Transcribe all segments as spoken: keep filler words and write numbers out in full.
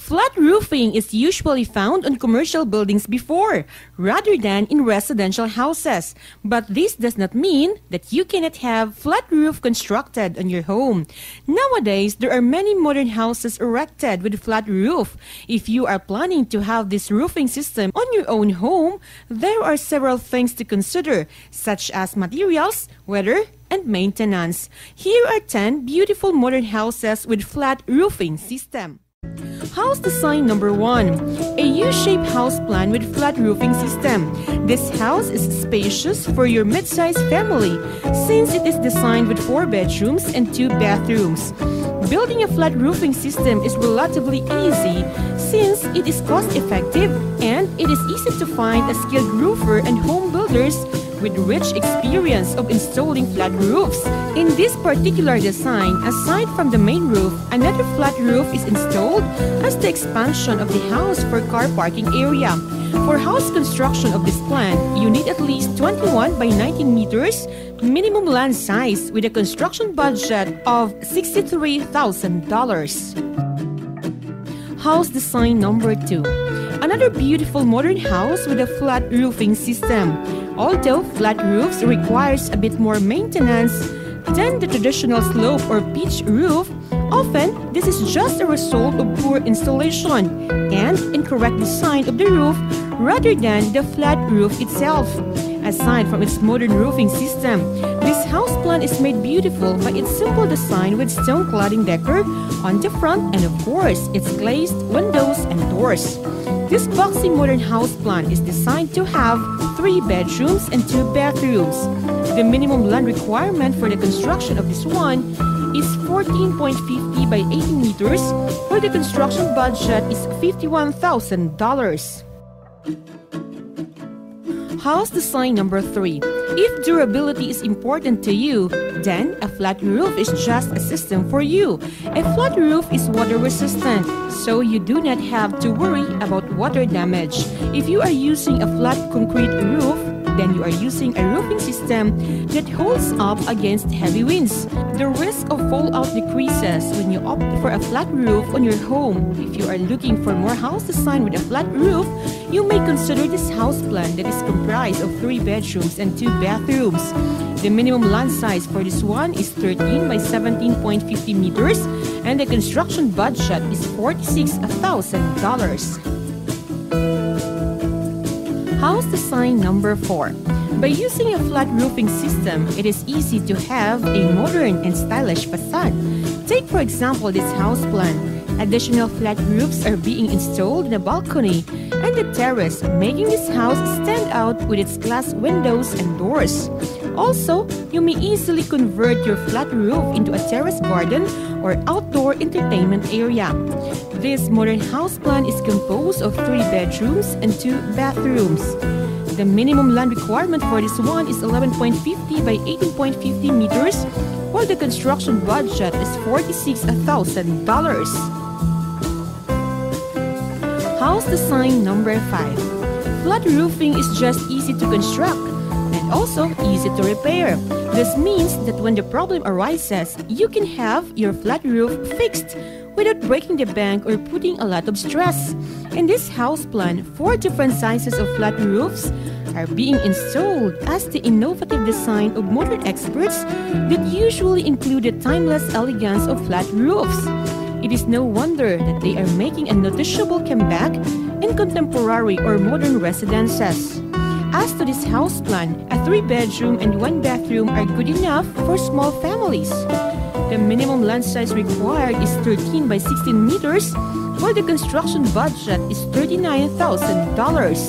Flat roofing is usually found on commercial buildings before, rather than in residential houses. But this does not mean that you cannot have flat roof constructed on your home. Nowadays, there are many modern houses erected with flat roof. If you are planning to have this roofing system on your own home, there are several things to consider, such as materials, weather, and maintenance. Here are ten beautiful modern houses with flat roofing system. House design number one. A U-shaped house plan with flat roofing system. This house is spacious for your mid-sized family since it is designed with four bedrooms and two bathrooms. Building a flat roofing system is relatively easy since it is cost-effective and it is easy to find a skilled roofer and home builders with rich experience of installing flat roofs. In this particular design, aside from the main roof, another flat roof is installed as the expansion of the house for car parking area. For house construction of this plan, you need at least twenty-one by nineteen meters minimum land size with a construction budget of sixty-three thousand dollars. House design number two. Another beautiful modern house with a flat roofing system. Although flat roofs requires a bit more maintenance than the traditional slope or pitch roof, often this is just a result of poor installation and incorrect design of the roof rather than the flat roof itself. Aside from its modern roofing system, this house plan is made beautiful by its simple design with stone cladding decor on the front and of course its glazed windows and doors. This boxy modern house plan is designed to have three bedrooms and two bathrooms. The minimum land requirement for the construction of this one is fourteen point five zero by eighteen meters, while the construction budget is fifty-one thousand dollars. House design number three. If durability is important to you, then a flat roof is just a system for you. A flat roof is water resistant, so you do not have to worry about water damage. If you are using a flat concrete roof, then you are using a roofing system that holds up against heavy winds. The risk of fallout decreases when you opt for a flat roof on your home. If you are looking for more house design with a flat roof, you may consider this house plan that is comprised of three bedrooms and two bathrooms. The minimum land size for this one is thirteen by seventeen point five zero meters and the construction budget is forty-six thousand dollars. House design number four. By using a flat roofing system, it is easy to have a modern and stylish facade. Take for example this house plan. Additional flat roofs are being installed in the balcony and the terrace, making this house stand out with its glass windows and doors. Also, you may easily convert your flat roof into a terrace garden or outdoor entertainment area. This modern house plan is composed of three bedrooms and two bathrooms. The minimum land requirement for this one is eleven point five zero by eighteen point five zero meters, while the construction budget is forty-six thousand dollars. House design number five. Flat roofing is just easy to construct and also easy to repair. This means that when the problem arises, you can have your flat roof fixed without breaking the bank or putting a lot of stress. In this house plan, four different sizes of flat roofs are being installed as the innovative design of modern experts that usually include the timeless elegance of flat roofs. It is no wonder that they are making a noticeable comeback in contemporary or modern residences. As to this house plan, a three-bedroom and one-bathroom are good enough for small families. The minimum land size required is thirteen by sixteen meters, while the construction budget is thirty-nine thousand dollars.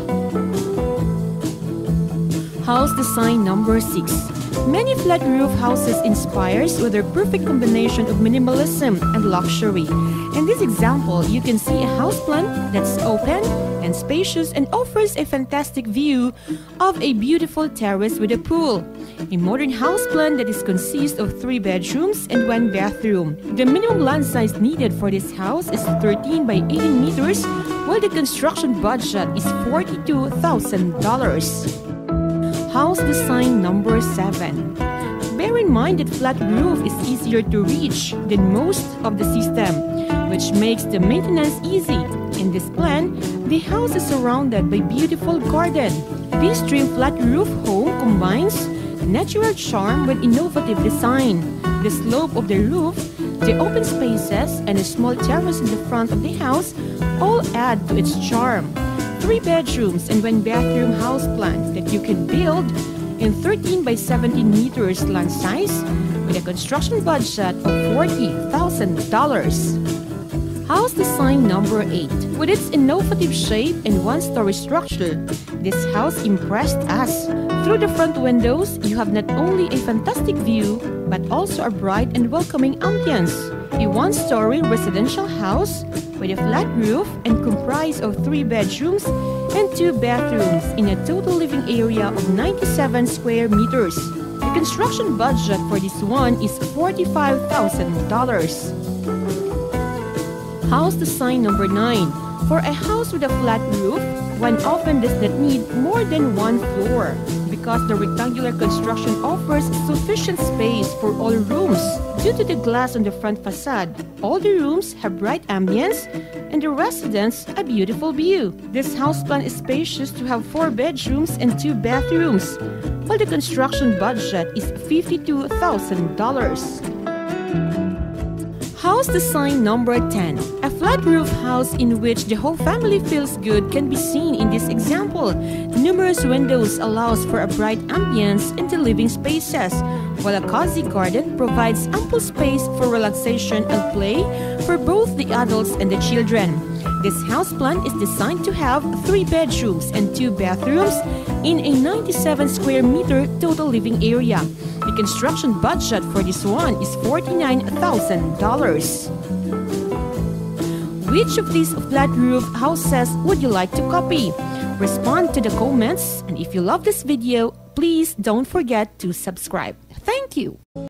House design number six. Many flat roof houses inspires with their perfect combination of minimalism and luxury. In this example, you can see a house plan that's open and spacious and offers a fantastic view of a beautiful terrace with a pool. A modern house plan that is consists of three bedrooms and one bathroom. The minimum land size needed for this house is thirteen by eighteen meters, while the construction budget is forty-two thousand dollars. House design number seven. Bear in mind that flat roof is easier to reach than most of the system. which makes the maintenance easy. In this plan, the house is surrounded by beautiful garden. This trim flat roof home combines natural charm with innovative design. The slope of the roof, the open spaces, and a small terrace in the front of the house all add to its charm. Three bedrooms and one bathroom house plan that you can build in thirteen by seventeen meters land size with a construction budget of forty thousand dollars. House design number eight. With its innovative shape and one-story structure, this house impressed us. Through the front windows, you have not only a fantastic view, but also a bright and welcoming ambience. A one-story residential house with a flat roof and comprised of three bedrooms and two bathrooms in a total living area of ninety-seven square meters. The construction budget for this one is forty-five thousand dollars. House design number nine. For a house with a flat roof, one often does not need more than one floor because the rectangular construction offers sufficient space for all rooms. Due to the glass on the front facade, all the rooms have bright ambience and the residence a beautiful view. This house plan is spacious to have four bedrooms and two bathrooms, while the construction budget is fifty-two thousand dollars. House design number ten. A flat roof house in which the whole family feels good can be seen in this example. Numerous windows allows for a bright ambience in the living spaces, while a cozy garden provides ample space for relaxation and play for both the adults and the children. This house plan is designed to have three bedrooms and two bathrooms in a ninety-seven square meter total living area. The construction budget for this one is forty-nine thousand dollars. Which of these flat roof houses would you like to copy? Respond to the comments, and if you love this video, please don't forget to subscribe. Thank you.